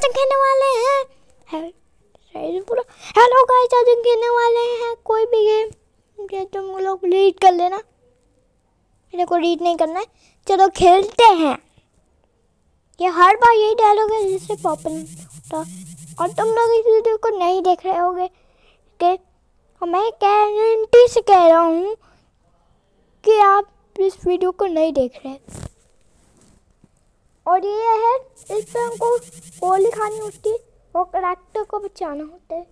हम खेलने वाले हैं हेलो गाइस, आज हम खेलने वाले हैं कोई भी गेम। तुम लोग रीड कर लेना, मेरे को रीड नहीं करना है। चलो खेलते हैं। ये हर बार यही डायलॉग है जिससे पॉपुलर होता, और तुम लोग इस वीडियो को नहीं देख रहे होगे कि मैं गारंटी से कह रहा हूँ कि आप इस वीडियो को नहीं देख रहे। और ये है, इस पे हमको गोली खानी होती है और करैक्टर को बचाना होता है।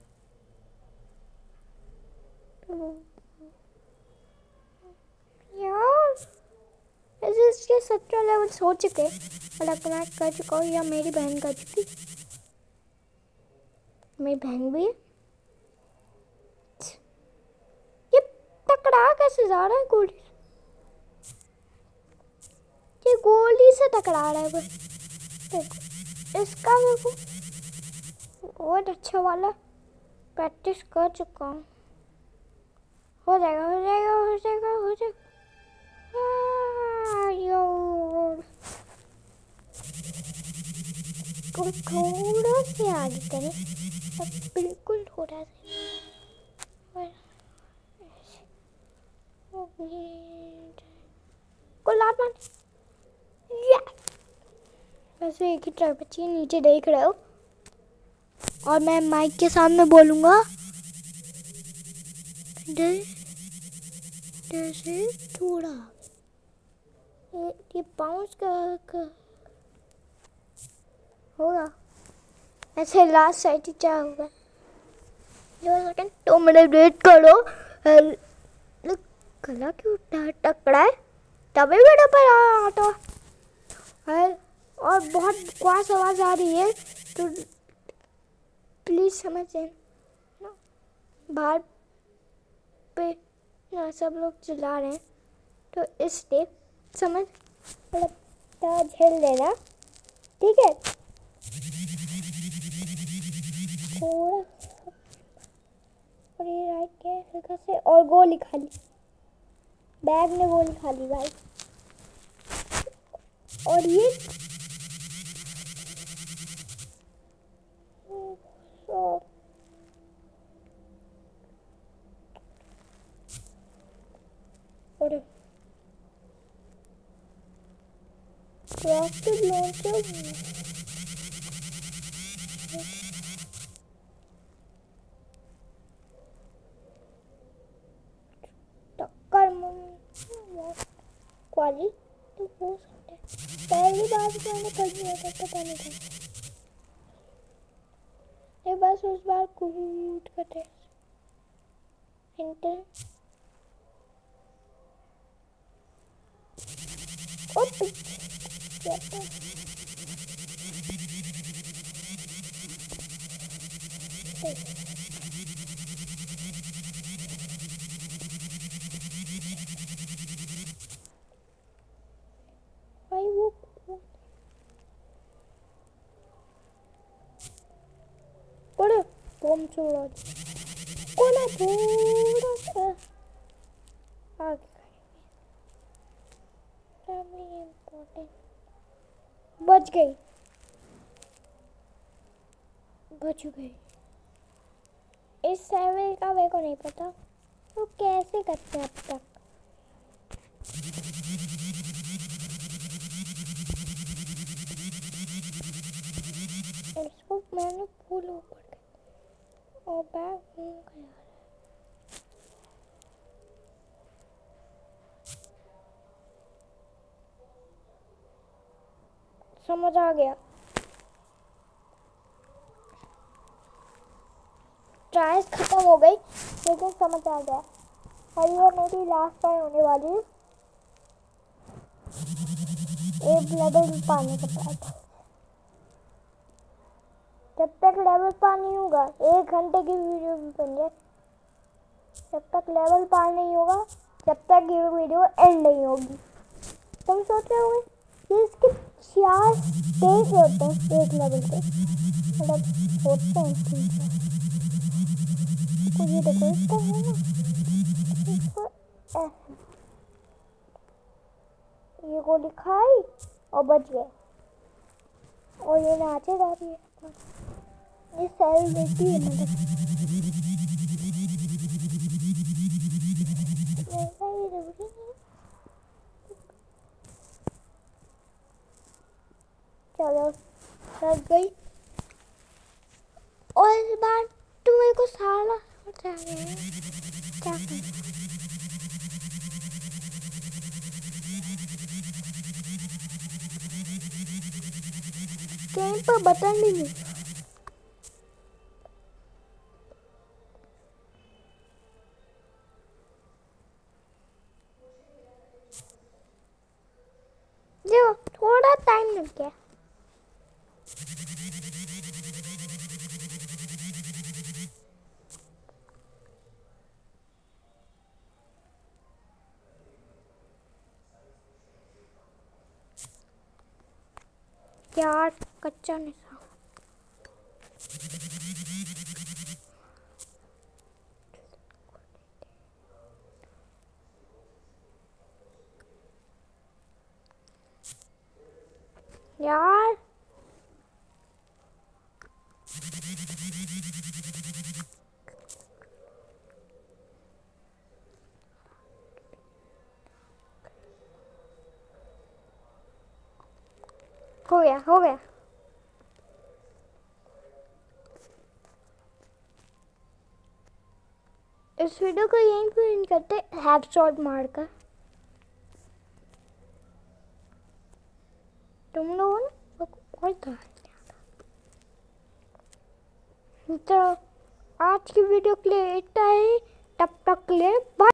यार ऐसे इसके 17 लेवल हो चुके, और कनेक्ट कर चुका हूँ, या मेरी बहन कर चुकी। मेरी बहन भी है। ये टकरा कैसे जा रहा है गोली? ये गोली से टकरा रहा है बस। देखो इसका मेरे को बहुत अच्छा वाला प्रैक्टिस कर चुका हूँ। हो जाएगा हो जाएगा हो जाएगा हो जाएगा। थोड़ा से आगे करें, अब बिल्कुल थोड़ा सा गुलाब। वैसे एक ही ट्राई बच्ची नीचे देख रहे हो, और मैं माइक के सामने बोलूँगा जैसे थोड़ा ये बाउंस का होगा। ऐसे लास्ट साइड क्या होगा? जो सेकंड 2 मिनट वेट करो। गला क्यों टकरा है? तभी वीडियो पर आता है और बहुत बकवास आवाज़ आ रही है, तो प्लीज़ समझ लेना। बाहर पे सब लोग चिल्ला रहे हैं, तो इसलिए समझ झेल लेना, ठीक है? थोड़ा और ये राइट के हल्का से, और गोली खा ली, बैग ने गोली खा ली भाई। और ये और रॉकेट लॉन्चर टक्कर क्वाली तो हो सकता है। पहली बार मैंने पढ़ी है, पता नहीं था। ये बस उस बार कूद करते इंटर भाई वो बड़े बम छोड़ा कोना थोड़ा सा आगे इम्पोर्टेंट। बच गई बच गई। इस सर्वे का मेरे को नहीं पता वो कैसे करते हैं अब तक। इसको मैंने फुल ऊपर और बैग घूम गया। समझ आ गया। ट्रायल्स खत्म हो गई, लेकिन समझ आ गया। और ये मेरी लास्ट टाइम होने वाली है। एक लेवल पाने का था। जब तक लेवल पार नहीं होगा, 1 घंटे की वीडियो भी बन जाए, जब तक लेवल पार नहीं होगा, जब तक ये वीडियो एंड नहीं होगी। तुम सोच रहे होंगे कि इसके 4 स्टेज होते हैं एक लेवल पे, मतलब होते हैं 3-4। ये देखो इसका है ना, इसको ऐसे ये गोली खाई और बच गए। और ये नाचे जा रही है, ये सेलिब्रिटी है मतलब। चलो लग गई। और इस बार तुम मेरे को साला क्या गेम पर बटन भी नहीं। देखो थोड़ा टाइम लग गया। यार कच्चा नहीं था। यार हो गया हो गया। इस वीडियो को यहीं पे एंड करते हेडशॉट मारकर। तुम लोगों ने और तो आज की वीडियो के लिए इतना ही। तब तक के लिए बाय।